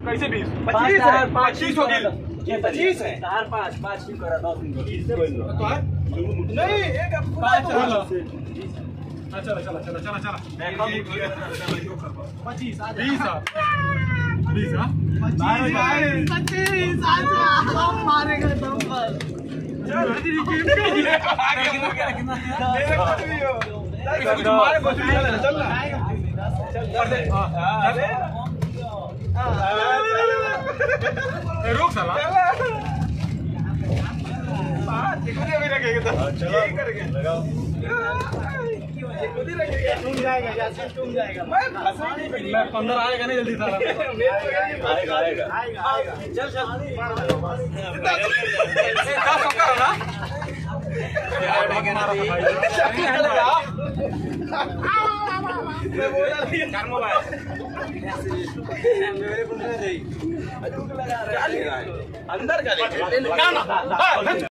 कैसे 20? 25 है, 25 हो गई। 25 है। 5 क्यों करा 10 दिन नहीं एक 5 चलो। चला 25 20 20 25 मारेगा दम पर रुक साला तुम जाएगा मैं 15 आएगा नहीं जल्दी साला आएगा चल अंदर का